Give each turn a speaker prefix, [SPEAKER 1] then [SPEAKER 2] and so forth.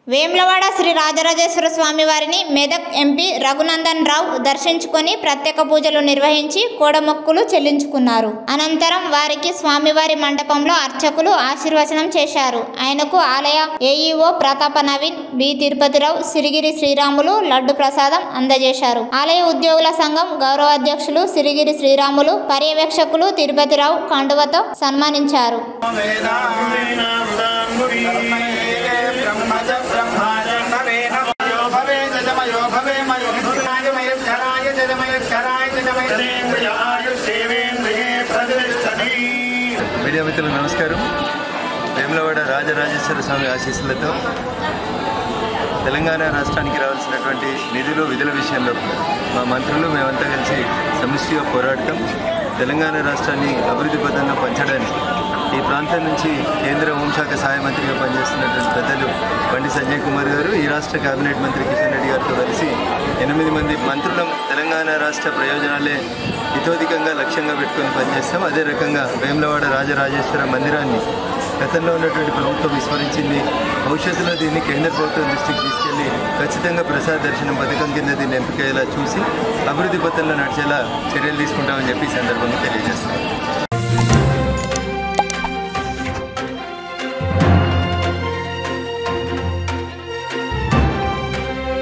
[SPEAKER 1] వేములవాడ శ్రీ రాజరాజేశ్వర స్వామి వారిని మెదక్ ఎంపీ రఘునందన్ రావు దర్శించుకొని ప్రత్యేక పూజలు నిర్వహించి కోడమొక్కులు చెల్లించుకున్నారు. అనంతరం వారికి స్వామివారి మండపంలో అర్చకులు ఆశీర్వచనం చేశారు. ఆయనకు ఆలయ ఏఈఓ ప్రతాప నవీన్, బి తిరుపతిరావు, సిరిగిరి శ్రీరాములు లడ్డు ప్రసాదం అందజేశారు. ఆలయ ఉద్యోగుల సంఘం గౌరవ అధ్యక్షులు సిరిగిరి శ్రీరాములు, పర్యవేక్షకులు తిరుపతిరావు కండువతో సన్మానించారు.
[SPEAKER 2] మీడియా మిత్రులకు నమస్కారం. వేములవాడ రాజరాజేశ్వర స్వామి ఆశీస్సులతో తెలంగాణ రాష్ట్రానికి రావాల్సినటువంటి నిధులు విధుల విషయంలో మా మంత్రులు మేమంతా కలిసి సమిష్టిగా పోరాడటం, తెలంగాణ రాష్ట్రాన్ని అభివృద్ధి పథంలో పంచడానికి ఈ ప్రాంతం నుంచి కేంద్ర హోంశాఖ సహాయ మంత్రిగా పనిచేస్తున్నటువంటి పెద్దలు బండి సంజయ్ కుమార్ గారు, ఈ రాష్ట్ర కేబినెట్ మంత్రి కిషన్ రెడ్డి గారితో కలిసి 8 మంది మంత్రులం తెలంగాణ రాష్ట్ర ప్రయోజనాలే ఇతోధికంగా లక్ష్యంగా పెట్టుకొని పనిచేస్తాం. అదే రకంగా వేములవాడ రాజరాజేశ్వర మందిరాన్ని గతంలో ఉన్నటువంటి ప్రభుత్వం విస్మరించింది. భవిష్యత్తులో దీన్ని కేంద్ర ప్రభుత్వం దృష్టికి తీసుకెళ్లి ఖచ్చితంగా ప్రసాద దర్శనం పథకం కింద దీన్ని ఎంపికయ్యేలా చూసి అభివృద్ధి పథంలో నడిచేలా చర్యలు తీసుకుంటామని చెప్పి ఈ సందర్భంగా తెలియజేస్తాం.